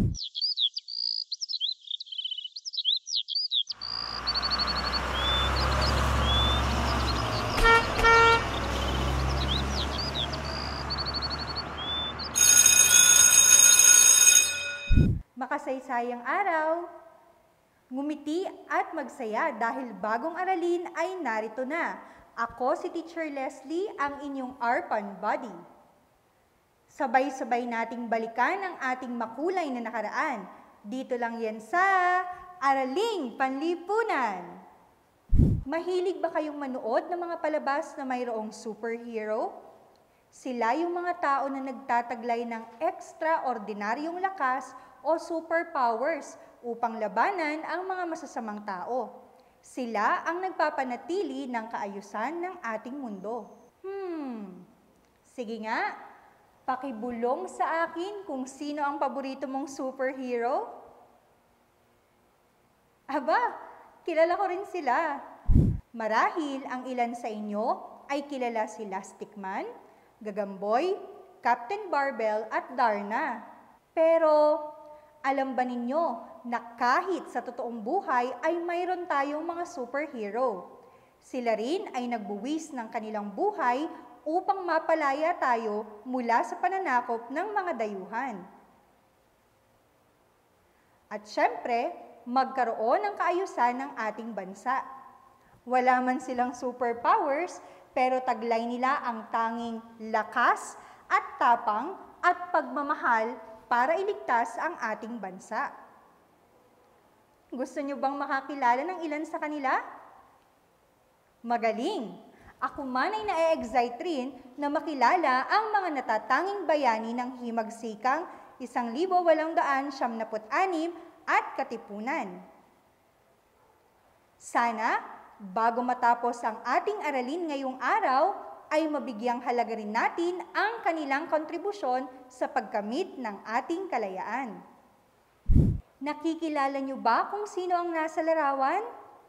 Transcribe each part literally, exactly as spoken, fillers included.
Makasaysayang araw, ngumiti at magsaya dahil bagong aralin ay narito na. Ako si Teacher Leslie, ang inyong A R P A N Buddy. Sabay-sabay nating balikan ang ating makulay na nakaraan. Dito lang yan sa Araling Panlipunan. Mahilig ba kayong manood ng mga palabas na mayroong superhero? Sila yung mga tao na nagtataglay ng ekstraordinaryong lakas o superpowers upang labanan ang mga masasamang tao. Sila ang nagpapanatili ng kaayusan ng ating mundo. Hmm, sige nga, pakibulong sa akin kung sino ang paborito mong superhero. Aba, kilala ko rin sila. Marahil ang ilan sa inyo ay kilala si Elastic Man, Gagamboy, Captain Barbell at Darna. Pero alam ba ninyo na kahit sa totoong buhay ay mayroon tayong mga superhero? Sila rin ay nagbuwis ng kanilang buhay upang mapalaya tayo mula sa pananakop ng mga dayuhan. At syempre, magkaroon ng kaayusan ng ating bansa. Wala man silang superpowers, pero taglay nila ang tanging lakas at tapang at pagmamahal para iligtas ang ating bansa. Gusto niyo bang makakilala ng ilan sa kanila? Magaling! Ako man ay na-excite rin na makilala ang mga natatanging bayani ng himagsikang isang libo walong daan siyam na put anim at Katipunan. Sana, bago matapos ang ating aralin ngayong araw, ay mabigyang halaga rin natin ang kanilang kontribusyon sa pagkamit ng ating kalayaan. Nakikilala niyo ba kung sino ang nasa larawan?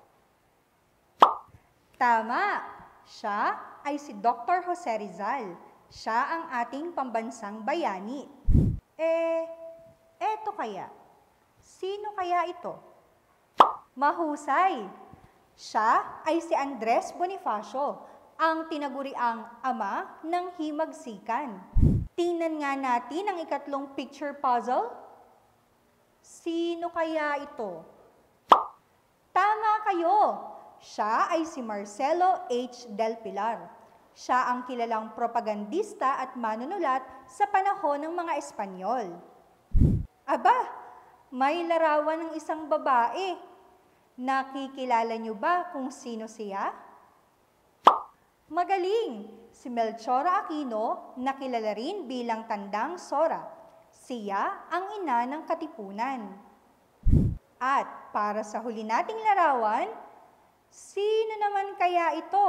Tama! Siya ay si Doctor Jose Rizal. Siya ang ating pambansang bayani. Eh, eto kaya? Sino kaya ito? Mahusay! Siya ay si Andres Bonifacio, ang tinaguriang ama ng himagsikan. Tingnan nga natin ang ikatlong picture puzzle. Sino kaya ito? Tama kayo! Siya ay si Marcelo H. Del Pilar. Siya ang kilalang propagandista at manunulat sa panahon ng mga Espanyol. Aba, may larawan ng isang babae. Nakikilala niyo ba kung sino siya? Magaling! Si Melchora Aquino, na kilala rin bilang Tandang Sora. Siya ang ina ng Katipunan. At para sa huli nating larawan, sino naman kaya ito?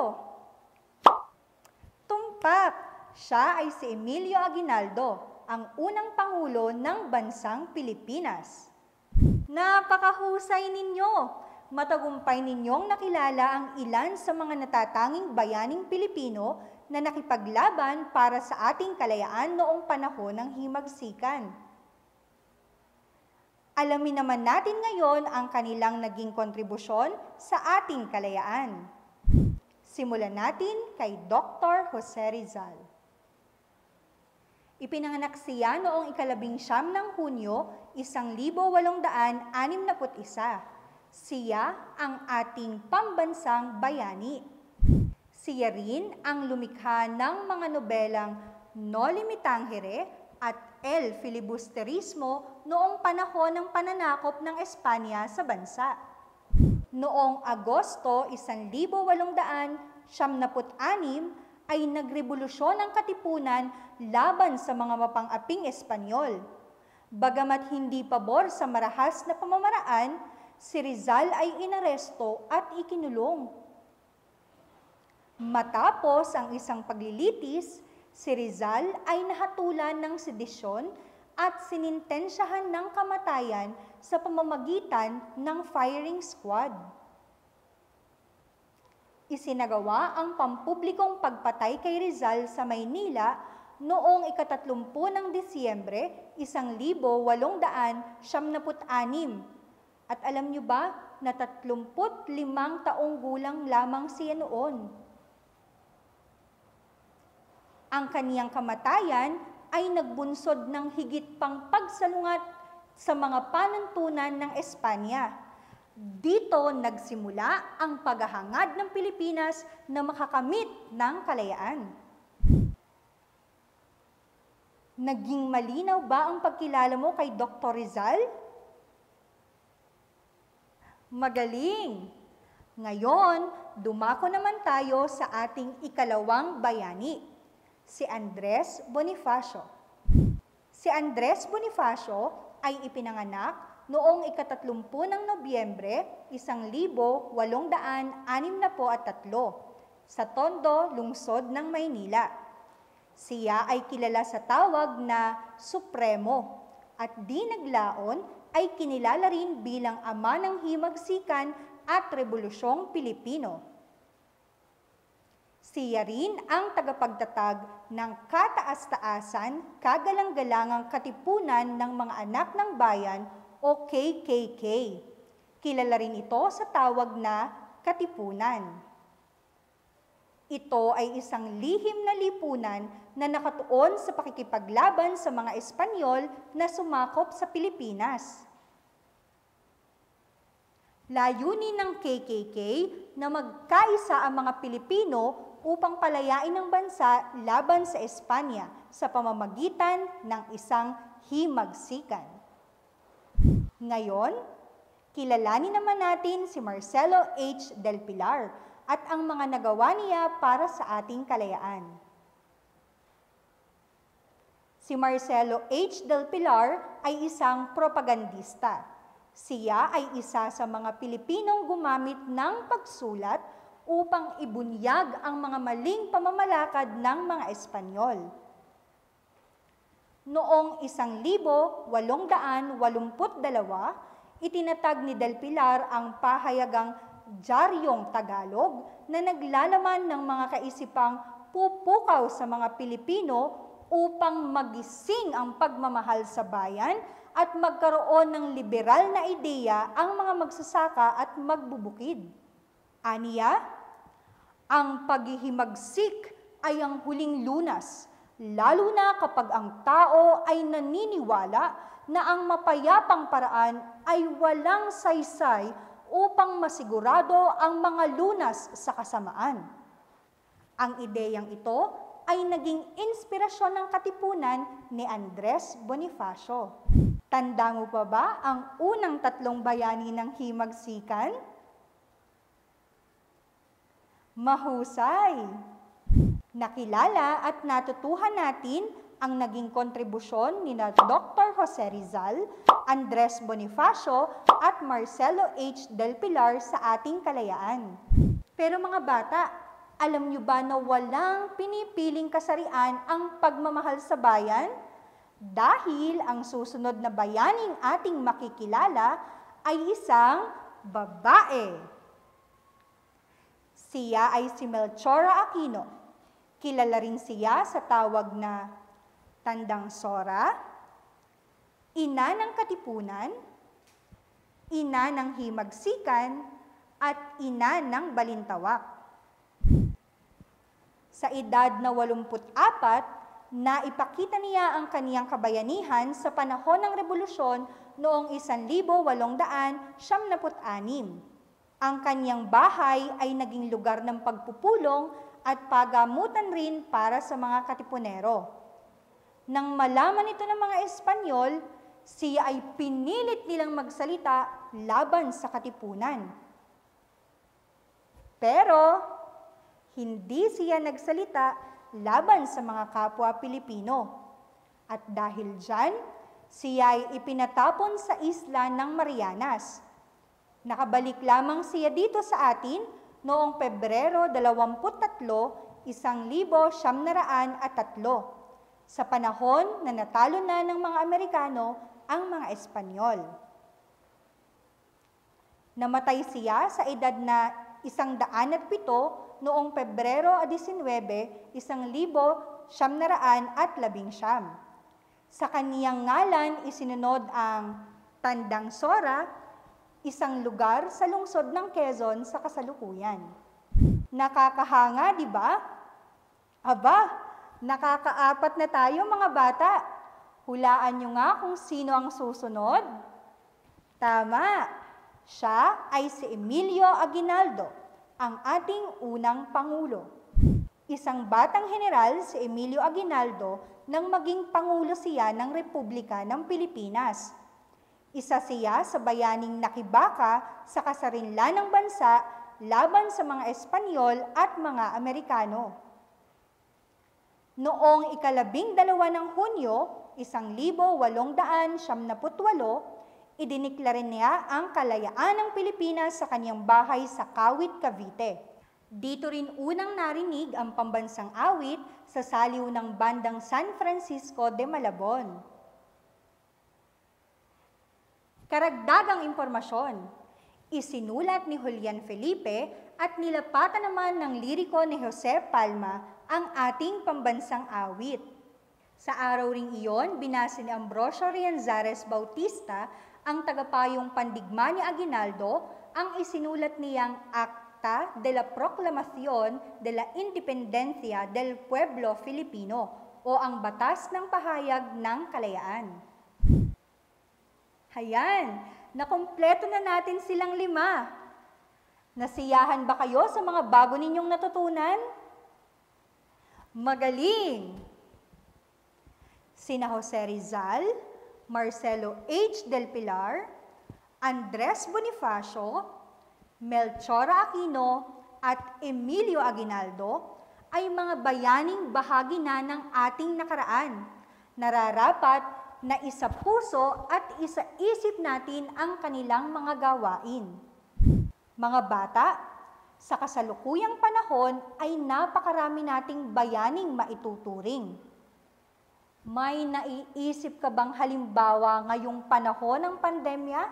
Tumpak! Siya ay si Emilio Aguinaldo, ang unang pangulo ng bansang Pilipinas. Napakahusay ninyo! Matagumpay ninyong nakilala ang ilan sa mga natatanging bayaning Pilipino na nakipaglaban para sa ating kalayaan noong panahon ng himagsikan. Alamin naman natin ngayon ang kanilang naging kontribusyon sa ating kalayaan. Simulan natin kay Doctor Jose Rizal. Ipinanganak siya noong ikalabing siyam ng Hunyo, isang libo walong daan anim na put isa. Siya ang ating pambansang bayani. Siya rin ang lumikha ng mga nobelang Noli Me Tangere at El Filibusterismo noong panahon ng pananakop ng Espanya sa bansa. Noong Agosto isang libo walong daan siyam na put anim ay nagrevolusyon ang Katipunan laban sa mga mapang-aping Espanyol. Bagamat hindi pabor sa marahas na pamamaraan, si Rizal ay inaresto at ikinulong. Matapos ang isang paglilitis, si Rizal ay nahatulan ng sedisyon at sinintensyahan ng kamatayan sa pamamagitan ng firing squad. Isinagawa ang pampublikong pagpatay kay Rizal sa Maynila noong ikatatlumpu ng Disyembre, isang libo walong daan siyamnaput anim. At alam niyo ba na tatlumput limang taong gulang lamang siya noon? Ang kaniyang kamatayan ay nagbunsod ng higit pang pagsalungat sa mga panuntunan ng Espanya. Dito nagsimula ang paghahangad ng Pilipinas na makakamit ng kalayaan. Naging malinaw ba ang pagkilala mo kay Doktor Rizal? Magaling! Ngayon, dumako naman tayo sa ating ikalawang bayani, si Andres Bonifacio. Si Andres Bonifacio ay ipinanganak noong ikatatlumpu ng Nobyembre, isang libo walong daan anim na po at tatlo, sa Tondo, lungsod ng Maynila. Siya ay kilala sa tawag na Supremo at di naglaon ay kinilala rin bilang ama ng himagsikan at Rebolusyong Pilipino. Siya rin ang tagapagtatag ng kataas-taasan, kagalang-galangang katipunan ng mga anak ng bayan o K K K. Kilala rin ito sa tawag na Katipunan. Ito ay isang lihim na lipunan na nakatuon sa pakikipaglaban sa mga Espanyol na sumakop sa Pilipinas. Layunin ng K K K na magkaisa ang mga Pilipino upang palayain ang bansa laban sa Espanya sa pamamagitan ng isang himagsikan. Ngayon, kilalanin naman natin si Marcelo H. Del Pilar at ang mga nagawa niya para sa ating kalayaan. Si Marcelo H. Del Pilar ay isang propagandista. Siya ay isa sa mga Pilipinong gumamit ng pagsulat upang ibunyag ang mga maling pamamalakad ng mga Espanyol. Noong isang libo walong daan walumput dalawa, itinatag ni Del Pilar ang pahayagang Diaryong Tagalog na naglalaman ng mga kaisipang pupukaw sa mga Pilipino upang magising ang pagmamahal sa bayan at magkaroon ng liberal na ideya ang mga magsasaka at magbubukid. Aniya, ang paghihimagsik ay ang huling lunas, lalo na kapag ang tao ay naniniwala na ang mapayapang paraan ay walang saysay upang masigurado ang mga lunas sa kasamaan. Ang ideyang ito ay naging inspirasyon ng katipunan ni Andres Bonifacio. Tanda mo pa ba ang unang tatlong bayani ng himagsikan? Mahusay! Nakilala at natutuhan natin ang naging kontribusyon ni na Doktor Jose Rizal, Andres Bonifacio at Marcelo H. Del Pilar sa ating kalayaan. Pero mga bata, alam niyo ba na walang pinipiling kasarian ang pagmamahal sa bayan? Dahil ang susunod na bayaning ating makikilala ay isang babae. Siya ay si Melchora Aquino. Kilala rin siya sa tawag na Tandang Sora, ina ng katipunan, ina ng himagsikan, at ina ng balintawak. Sa edad na walumput apat, naipakita niya ang kaniyang kabayanihan sa panahon ng Rebolusyon noong isang libo walong daan siyamnaput anim. Ang kaniyang bahay ay naging lugar ng pagpupulong at pagamutan rin para sa mga katipunero. Nang malaman ito ng mga Espanyol, siya ay pinilit nilang magsalita laban sa katipunan. Pero, hindi siya nagsalita laban sa mga kapwa Pilipino. At dahil dyan, siya ay ipinatapon sa isla ng Marianas. Nakabalik lamang siya dito sa atin noong Pebrero dalawamput tatlo, isang libo siyam na raan at tatlo, sa panahon na natalo na ng mga Amerikano ang mga Espanyol. Namatay siya sa edad na isang daan at pito noong Pebrero labinwebe, isang libo siyam na raan at labing siyam. Sa kaniyang ngalan isinunod ang Tandang Sora, isang lugar sa lungsod ng Quezon sa kasalukuyan. Nakakahanga, di ba? Aba, nakakaapat na tayo mga bata. Hulaan nyo nga kung sino ang susunod. Tama, siya ay si Emilio Aguinaldo, ang ating unang Pangulo. Isang batang general si Emilio Aguinaldo nang maging Pangulo siya ng Republika ng Pilipinas. Isa siya sa bayaning nakibaka sa kasarinlan ng bansa laban sa mga Espanyol at mga Amerikano. Noong ikalabing dalawa ng Hunyo, isang libo walong daan siyamnaput walo, idiniklara niya ang kalayaan ng Pilipinas sa kanyang bahay sa Kawit, Cavite. Dito rin unang narinig ang pambansang awit sa saliw ng bandang San Francisco de Malabon. Karagdagang impormasyon, isinulat ni Julian Felipe at nilapatan naman ng liriko ni Jose Palma ang ating pambansang awit. Sa araw ring iyon, binasa ni Ambrosio Rianzares Bautista, ang tagapayong pandigma ni Aguinaldo, ang isinulat niyang Acta de la Proclamación de la Independencia del Pueblo Filipino o ang Batas ng Pahayag ng Kalayaan. Hayan, nakumpleto na natin silang lima. Nasiyahan ba kayo sa mga bago ninyong natutunan? Magaling! Sina Jose Rizal, Marcelo H. del Pilar, Andres Bonifacio, Melchora Aquino, at Emilio Aguinaldo ay mga bayaning bahagi na ng ating nakaraan. Nararapat na isa puso at isa isip natin ang kanilang mga gawain. Mga bata, sa kasalukuyang panahon ay napakarami nating bayaning maituturing. May naiisip ka bang halimbawa ngayong panahon ng pandemya?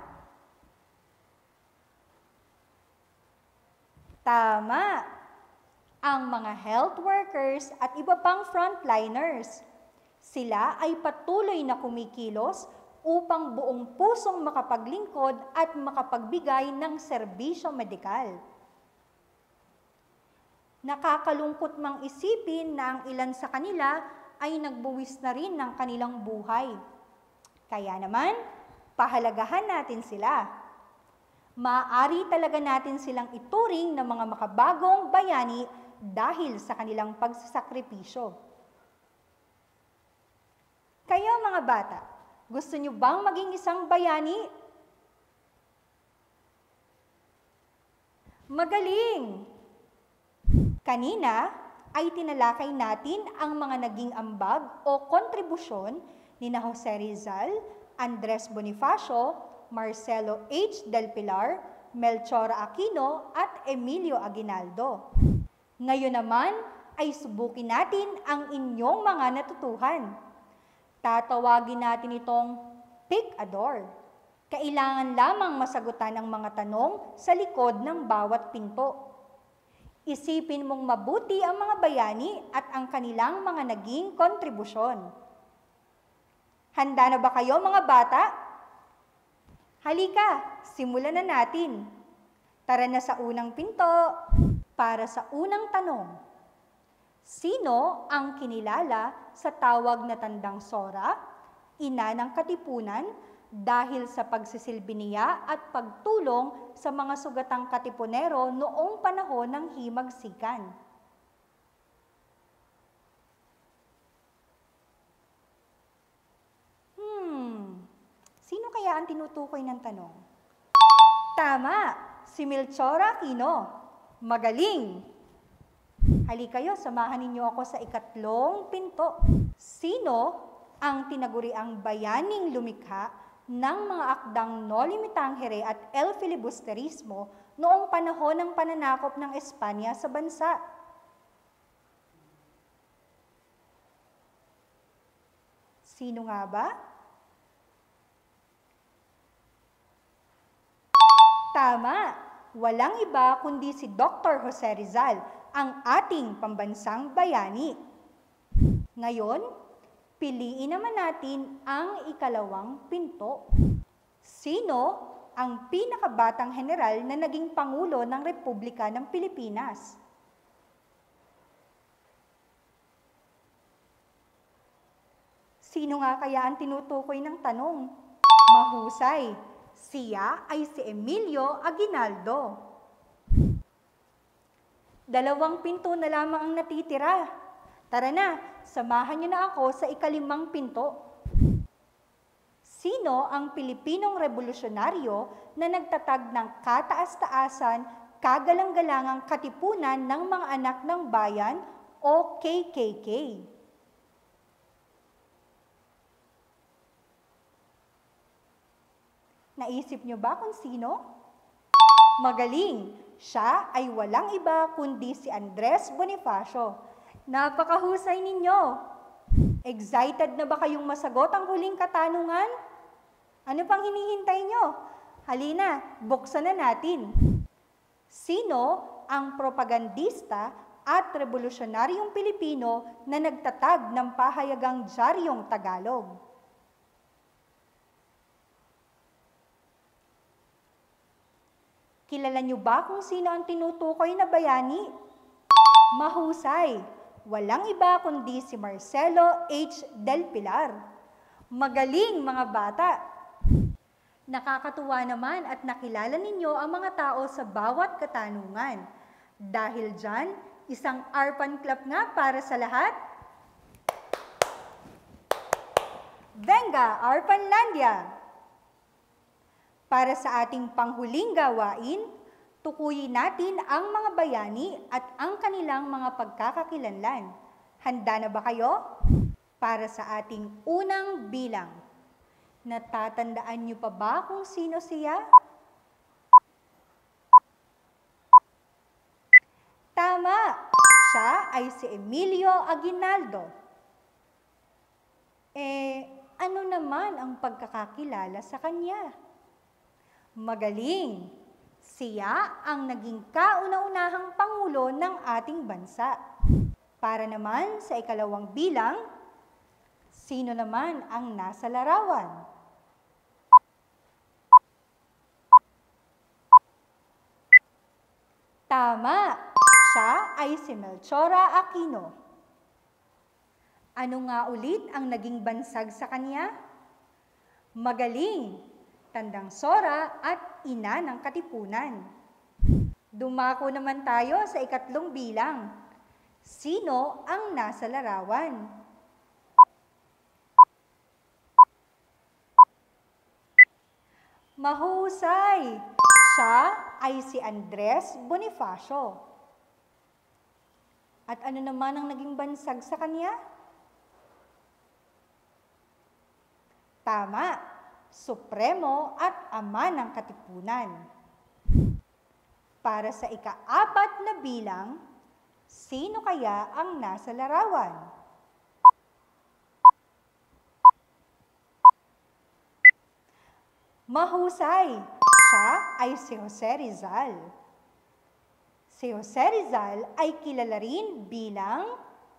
Tama! Ang mga health workers at iba pang frontliners. Sila ay patuloy na kumikilos upang buong pusong makapaglingkod at makapagbigay ng serbisyo medikal. Nakakalungkot mang isipin na ang ilan sa kanila ay nagbuwis na rin ng kanilang buhay. Kaya naman, pahalagahan natin sila. Maaari talaga natin silang ituring na mga makabagong bayani dahil sa kanilang pagsasakripisyo. Kayo mga bata, gusto nyo bang maging isang bayani? Magaling! Kanina ay tinalakay natin ang mga naging ambag o kontribusyon ni na Jose Rizal, Andres Bonifacio, Marcelo H. del Pilar, Melchora Aquino at Emilio Aguinaldo. Ngayon naman ay subukin natin ang inyong mga natutuhan. Tatawagin natin itong pick a door. Kailangan lamang masagutan ang mga tanong sa likod ng bawat pinto. Isipin mong mabuti ang mga bayani at ang kanilang mga naging kontribusyon. Handa na ba kayo mga bata? Halika, simulan na natin. Tara na sa unang pinto. Para sa unang tanong. Sino ang kinilala sa tawag na Tandang Sora, ina ng katipunan, dahil sa pagsisilbi niya at pagtulong sa mga sugatang katipunero noong panahon ng himagsikan? Hmm, sino kaya ang tinutukoy ng tanong? Tama, si Melchora Aquino. Magaling! Halika kayo, samahan ninyo ako sa ikatlong pinto. Sino ang tinaguriang bayaning lumikha ng mga akdang Noli Me Tangere at El Filibusterismo noong panahon ng pananakop ng Espanya sa bansa? Sino nga ba? Tama! Walang iba kundi si Doctor Jose Rizal, ang ating pambansang bayani. Ngayon, piliin naman natin ang ikalawang pinto. Sino ang pinakabatang general na naging Pangulo ng Republika ng Pilipinas? Sino nga kaya ang tinutukoy ng tanong? Mahusay. Siya ay si Emilio Aguinaldo. Dalawang pinto na lamang ang natitira. Tara na, samahan niyo na ako sa ikalimang pinto. Sino ang Pilipinong revolusyonaryo na nagtatag ng kataas-taasan, kagalang-galangang katipunan ng mga anak ng bayan o K K K? Naisip niyo ba kung sino? Magaling! Siya ay walang iba kundi si Andres Bonifacio. Napakahusay ninyo! Excited na ba kayong masagot ang huling katanungan? Ano pang hinihintay nyo? Halina, buksan na natin. Sino ang propagandista at revolusyonaryong Pilipino na nagtatag ng pahayagang Diaryong Tagalog? Kilala niyo ba kung sino ang tinutukoy na bayani? Mahusay. Walang iba kundi si Marcelo H. Del Pilar. Magaling mga bata! Nakakatuwa naman at nakilala ninyo ang mga tao sa bawat katanungan. Dahil dyan, isang Arpan clap nga para sa lahat. Venga, Arpanlandia! Para sa ating panghuling gawain, tukuyin natin ang mga bayani at ang kanilang mga pagkakakilanlan. Handa na ba kayo? Para sa ating unang bilang. Natatandaan niyo pa ba kung sino siya? Tama! Siya ay si Emilio Aguinaldo. Eh, ano naman ang pagkakakilala sa kanya? Magaling! Siya ang naging kauna-unahang Pangulo ng ating bansa. Para naman sa ikalawang bilang, sino naman ang nasa larawan? Tama! Siya ay si Melchora Aquino. Ano nga ulit ang naging bansag sa kanya? Magaling! Tandang Sora at ina ng Katipunan. Dumako naman tayo sa ikatlong bilang. Sino ang nasa larawan? Mahusay! Siya ay si Andres Bonifacio. At ano naman ang naging bansag sa kanya? Tama! Supremo at ama ng Katipunan. Para sa ika-apat na bilang, sino kaya ang nasa larawan? Mahusay! Siya ay si Jose Rizal. Si Jose Rizal ay kilala rin bilang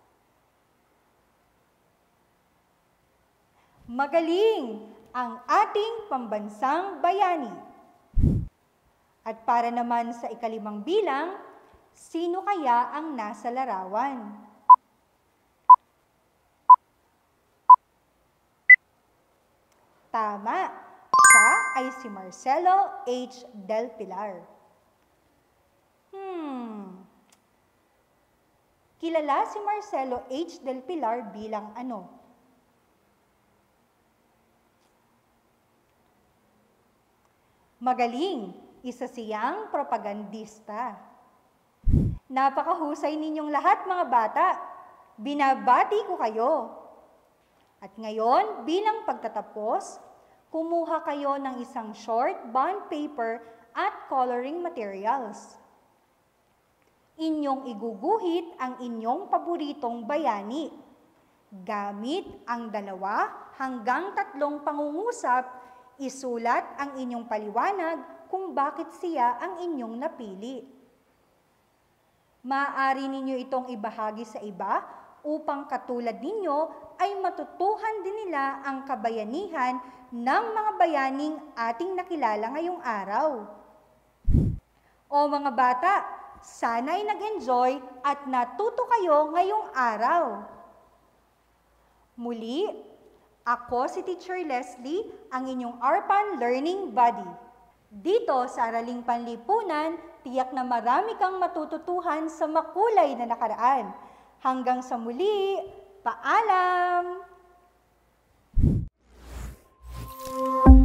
magaling! Ang ating pambansang bayani. At para naman sa ikalimang bilang, sino kaya ang nasa larawan? Tama! Siya ay si Marcelo H. Del Pilar. Hmm. Kilala si Marcelo H. Del Pilar bilang ano? Magaling, isa siyang propagandista. Napakahusay ninyong lahat mga bata. Binabati ko kayo. At ngayon, bilang pagtatapos, kumuha kayo ng isang short bond paper at coloring materials. Inyong iguguhit ang inyong paboritong bayani. Gamit ang dalawa hanggang tatlong pangungusap, isulat ang inyong paliwanag kung bakit siya ang inyong napili. Maaari ninyo itong ibahagi sa iba upang katulad ninyo ay matutuhan din nila ang kabayanihan ng mga bayaning ating nakilala ngayong araw. O mga bata, sana'y nag-enjoy at natuto kayo ngayong araw. Muli, ako si Teacher Leslie, ang inyong A R P A N Learning Buddy. Dito sa Araling Panlipunan, tiyak na marami kang matututuhan sa makulay na nakaraan. Hanggang sa muli, paalam!